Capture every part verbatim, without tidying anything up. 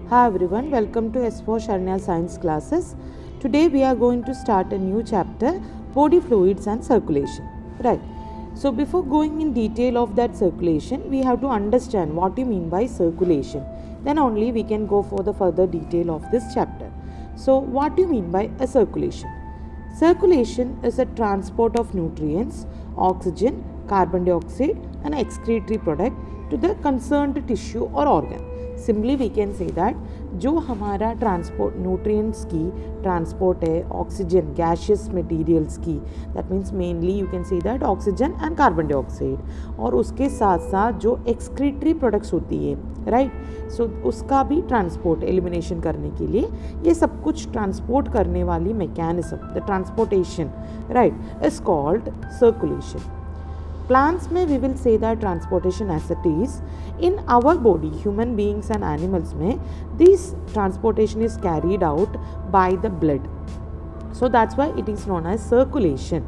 Hi everyone, welcome to S four Sharanya Science classes. Today we are going to start a new chapter, body fluids and circulation. Right. So before going in detail of that circulation, we have to understand what you mean by circulation. Then only we can go for the further detail of this chapter. So what do you mean by a circulation? Circulation is a transport of nutrients, oxygen, carbon dioxide and excretory product to the concerned tissue or organ. Simply we can say that जो हमारा transport nutrients की transport है oxygen gaseous materials की, that means mainly you can say that oxygen and carbon dioxide, और उसके साथ साथ जो एक्सक्रीटरी प्रोडक्ट्स होती है राइट, सो उसका भी ट्रांसपोर्ट एलिमिनेशन करने के लिए ये सब कुछ ट्रांसपोर्ट करने वाली mechanism, the transportation right is called circulation. Plants में we will say that transportation as it is. In our body, human beings and animals में this transportation is carried out by the blood. So that's why it is known as circulation.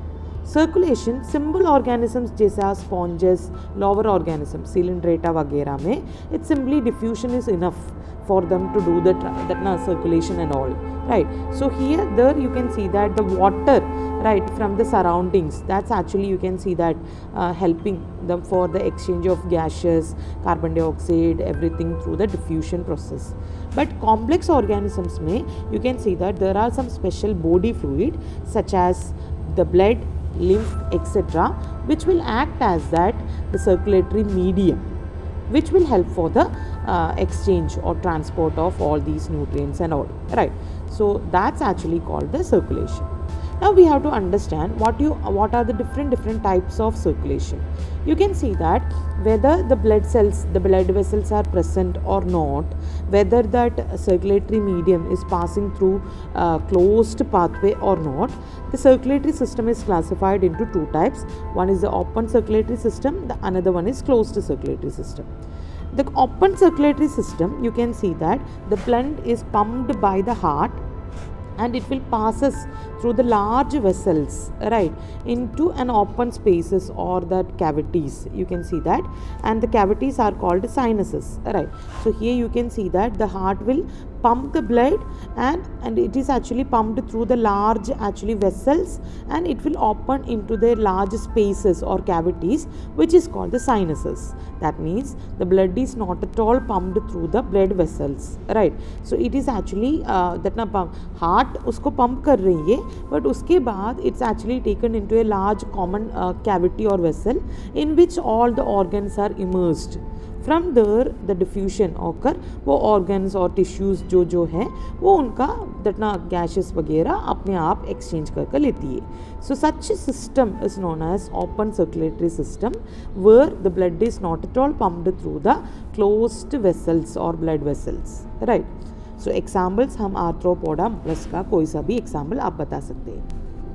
Circulation simple organisms जैसा sponges, lower organisms, Coelenterata वगैरह में it's simply diffusion is enough for them to do the that na, circulation and all right. So here there you can see that the water right from the surroundings, that's actually you can see that uh, helping them for the exchange of gases, carbon dioxide, everything through the diffusion process. But complex organisms may you can see that there are some special body fluid such as the blood, lymph, etc., which will act as that the circulatory medium, which will help for the uh, exchange or transport of all these nutrients and all right. So that's actually called the circulation. Now we have to understand what you what are the different different types of circulation. You can see that whether the blood cells, the blood vessels are present or not, whether that circulatory medium is passing through a closed pathway or not, the circulatory system is classified into two types. One is the open circulatory system, the another one is closed circulatory system. The open circulatory system, you can see that the blood is pumped by the heart and it will passes through the large vessels right into an open spaces or that cavities, you can see that, and the cavities are called sinuses right. So here you can see that the heart will pump the blood and and it is actually pumped through the large actually vessels and it will open into the large spaces or cavities which is called the sinuses. That means the blood is not at all pumped through the blood vessels right. So it is actually uh, that na pump heart उसको pump कर रही है, but उसके बाद it's actually taken into a large common uh, cavity or vessel in which all the organs are immersed. From there the diffusion occur, वो organs और tissues जो जो हैं वो उनका that ना gases वगैरह अपने आप exchange कर कर लेती है. So such a system is known as open circulatory system where the blood is not at all pumped through the closed vessels or blood vessels right. So examples हम Arthropoda plus का कोई सा भी example आप बता सकते हैं.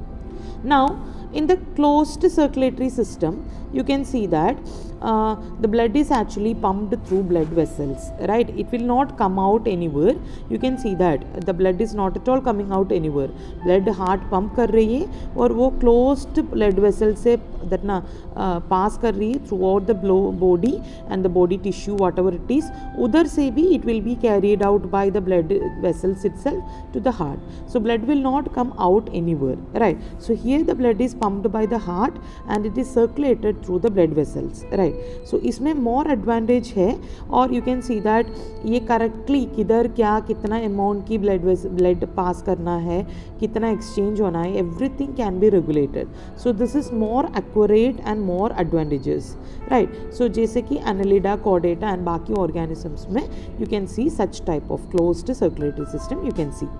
Now in the closed circulatory system you can see that uh, the blood is actually pumped through blood vessels right. It will not come out anywhere. You can see that the blood is not at all coming out anywhere. Blood heart pump कर रही है और वो closed blood vessel से that ना uh, pass कर रही है throughout the body and the body tissue whatever it is, उधर से भी it will be carried out by the blood vessels itself to the heart. So blood will not come out anywhere right. So here the blood is pumped by the heart and it is circulated through the blood vessels right. So इसमें more advantage है और you can see that ये correctly किधर क्या कितना amount की blood blood pass करना है, कितना exchange होना है, everything can be regulated. So this is more accurate and more advantageous right. So जैसे कि Annelida, Chordata and बाकी organisms में you can see such type of closed circulatory system you can see.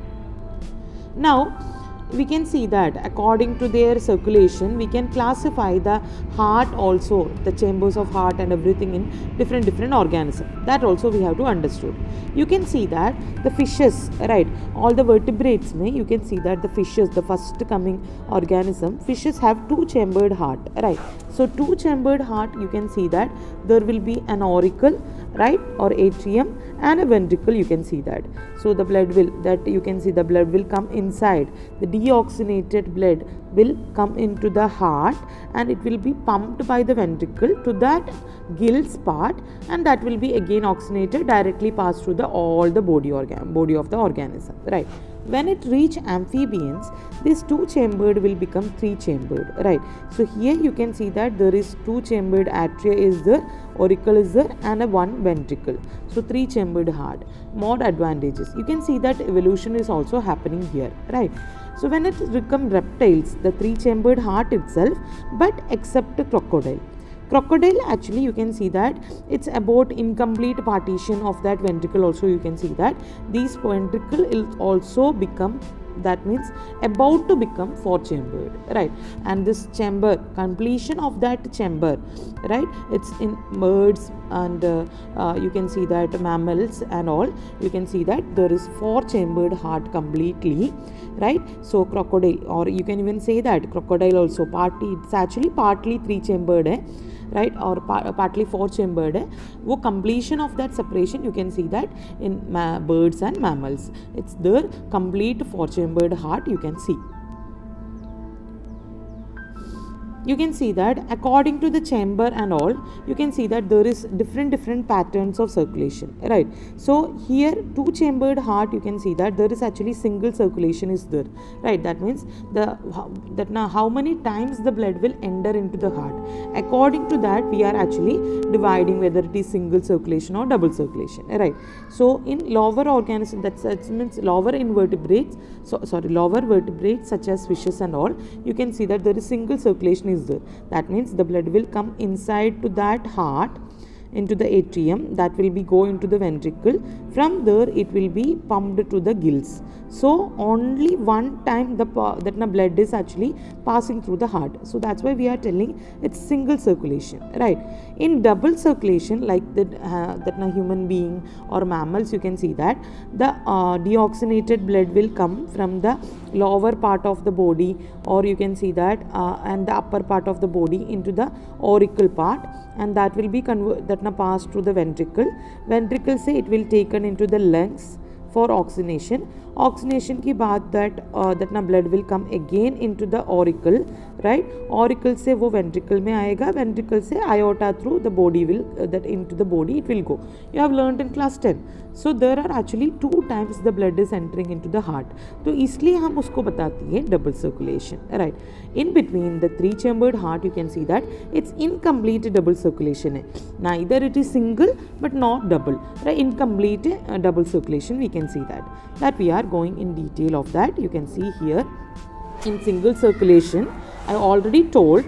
Now we can see that according to their circulation we can classify the heart also, the chambers of heart and everything in different different organisms. That also we have to understood. You can see that the fishes right, all the vertebrates may you can see that the fishes, the first coming organism, fishes have two chambered heart right. So two chambered heart you can see that there will be an auricle right or atrium and a ventricle you can see that. So the blood will that you can see the blood will come inside, the deoxygenated blood will come into the heart and it will be pumped by the ventricle to that gills part and that will be again again oxygenated, directly pass through the all the body organ body of the organism, right? When it reach amphibians, this two chambered will become three chambered, right? So here you can see that there is two chambered atria is there, auricle is there, and a one ventricle. So three chambered heart. More advantages. You can see that evolution is also happening here, right? So when it become reptiles, the three chambered heart itself, but except the crocodile. Crocodile, actually you can see that it's about incomplete partition of that ventricle. Also you can see that these ventricle will also become, that means about to become four chambered, right? And this chamber, completion of that chamber, right, it's in birds and uh, uh, you can see that mammals and all, you can see that there is four chambered heart completely, right? So crocodile, or you can even say that crocodile also partly, it's actually partly three chambered, eh? Right, or par partly four chambered है, वो completion of that separation you can see that in birds and mammals, it's the complete four chambered heart you can see. You can see that according to the chamber and all, you can see that there is different different patterns of circulation, right? So here two chambered heart, you can see that there is actually single circulation is there, right? That means the that now how many times the blood will enter into the heart, according to that we are actually dividing whether it is single circulation or double circulation, right? So in lower organisms, that means lower invertebrates, so sorry lower vertebrates such as fishes and all, you can see that there is single circulation is there. That means the blood will come inside to that heart, into the atrium, that will be go into the ventricle, from there it will be pumped to the gills. So only one time the that na blood is actually passing through the heart. So that's why we are telling it's single circulation, right? In double circulation, like the uh, that na human being or mammals, you can see that the uh, deoxygenated blood will come from the lower part of the body, or you can see that uh, and the upper part of the body into the auricle part, and that will be convert that na pass through the ventricle. Ventricle से it will taken into the lungs for oxygenation. Oxygenation के बाद that uh, that ना blood will come again into the auricle, right? Auricle से वो ventricle में आएगा, ventricle से aorta through the body will uh, that into the body it will go. You have learnt in class ten. So there are actually two times the blood is entering into the heart. तो इसलिए हम उसको बताती है double circulation, right? In between the three chambered heart, you can see that it's incomplete double circulation है. Neither it is single but not double, right? Incomplete uh, double circulation, we can see that. That we are going in detail of that. You can see here in single circulation, I already told.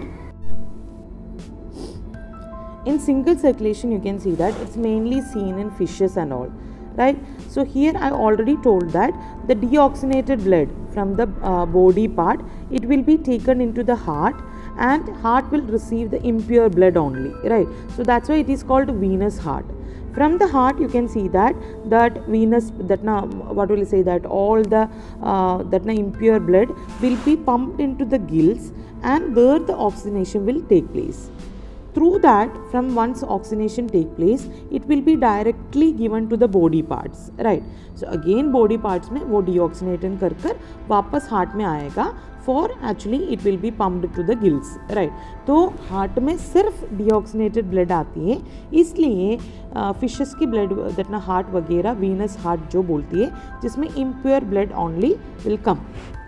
In single circulation, you can see that it's mainly seen in fishes and all, right? So here I already told that the deoxygenated blood from the uh, body part, it will be taken into the heart, and heart will receive the impure blood only, right? So that's why it is called venous heart. From the heart, you can see that that venous, that na what will you say, that all the uh, that na impure blood will be pumped into the gills, and there the oxygenation will take place. Through that, from once oxygenation take place, it will be directly given to the body parts, right? So again body parts में वो deoxygenate कर कर वापस heart में आएगा, for actually it will be pumped to the gills, right? तो heart में सिर्फ deoxygenated blood आती है, इसलिए फिशेस की ब्लड दैट ना हार्ट वगैरह वीनस हार्ट जो बोलती है, जिसमें impure blood only will come.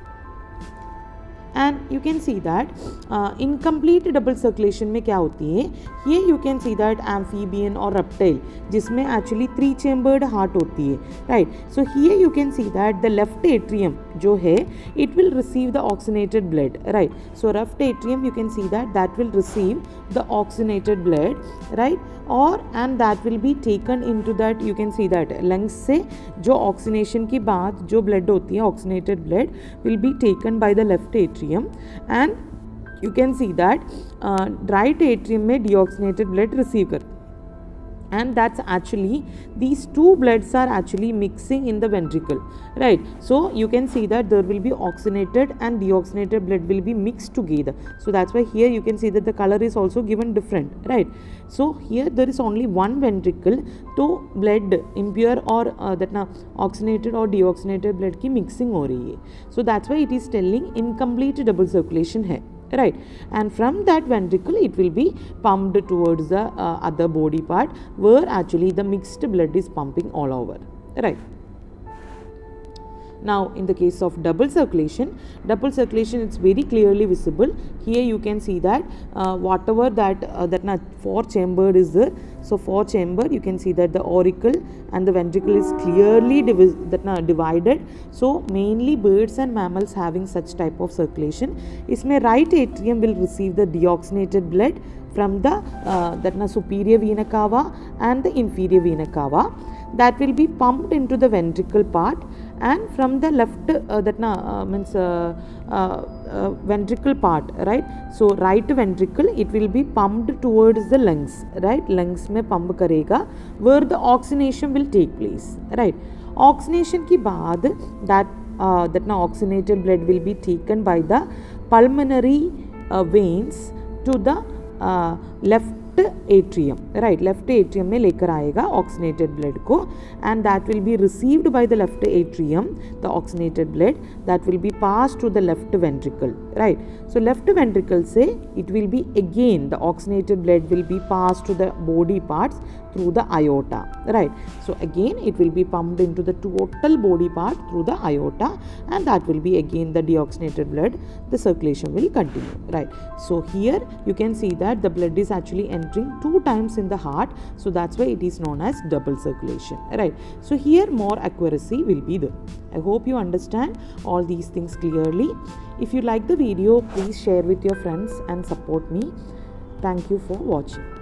And you can see that uh, incomplete double circulation में क्या होती है, here you can see that amphibian or reptile जिसमें actually three chambered heart होती है, right? So here you can see that the left atrium जो है it will receive the oxygenated blood, right? So left atrium you can see that that will receive the oxygenated blood, right? और and that will be taken into that, you can see that lungs से जो oxygenation के बाद जो blood होती है, oxygenated blood will be taken by the left atrium, and you can see that uh, right atrium में deoxygenated blood receive करते, and that's actually these two bloods are actually mixing in the ventricle, right? So you can see that there will be oxygenated and deoxygenated blood will be mixed together. So that's why here you can see that the color is also given different, right? So here there is only one ventricle, तो blood impure और uh, that ना oxygenated और deoxygenated blood की mixing हो रही है. So that's why it is telling incomplete double circulation है. right? And from that ventricle it will be pumped towards the uh, other body part where actually the mixed blood is pumping all over, right? Now in the case of double circulation, double circulation it's very clearly visible. Here you can see that uh, whatever that uh, that na four chambered is there. So four chambered, you can see that the auricle and the ventricle is clearly that na divided. So mainly birds and mammals having such type of circulation. Isme right atrium will receive the deoxygenated blood from the uh, that na superior vena cava and the inferior vena cava, that will be pumped into the ventricle part, and from the left uh, that na uh, means uh, uh, uh, ventricle part, right? So right ventricle it will be pumped towards the lungs, right? Lungs में pump करेगा where the oxygenation will take place, right? Oxygenation के बाद that uh, that na oxygenated blood will be taken by the pulmonary uh, veins to the uh, left atrium, right? Left atrium में लेकर आएगा oxygenated blood को, and that will be received by the left atrium, the oxygenated blood that will be passed to the left ventricle, right? So left ventricle से it will be again the oxygenated blood will be passed to the body parts through the aorta, right? So again it will be pumped into the total body part through the aorta, and that will be again the deoxygenated blood, the circulation will continue, right? So here you can see that the blood is actually entering two times in the heart, so that's why it is known as double circulation, right? So here more accuracy will be there. I hope you understand all these things clearly. If you like the video, please share with your friends and support me. Thank you for watching.